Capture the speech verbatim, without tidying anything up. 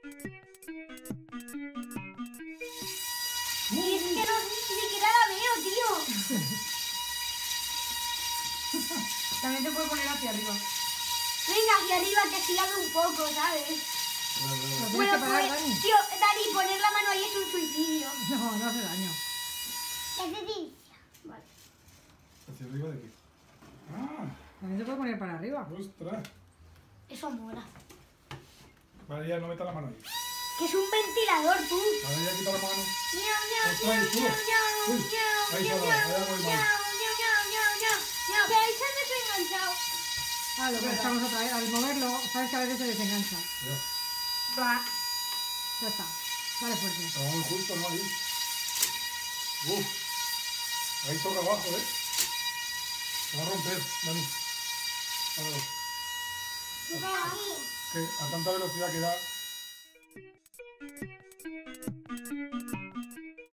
Y es que no, ni siquiera la veo, tío. También te puedes poner hacia arriba. Venga, hacia arriba, que así la veo un poco, ¿sabes? Vale, vale. Lo tienes Bueno, que parar, pues, Dani. tío, Dani, poner la mano ahí es un suicidio. No, no hace daño. Es decir, vale. ¿Hacia arriba de qué? ¡Ah! También se puede poner para arriba. ¡Ostras! Eso mola. Vale, ya no meta la mano ahí. Que es un ventilador, tú. Vale, ya quita la mano. Miau, miau, Ostras, miau, tú. miau, miau, Uy, miau, ahí miau, se va, miau, ahí voy mal. miau, miau, miau, miau, miau. Miau, que ahí se han desenganchado. Ah, lo que estamos otra vez. Al moverlo, sabes que a veces se desengancha. Ya. Va. Ya está. Dale fuerte. Estaba muy justo, ¿no? Ahí. Uf. Ahí toca abajo, ¿eh? Se va a romper, Dani. Páralo. Toca aquí. Que a tanta velocidad que da...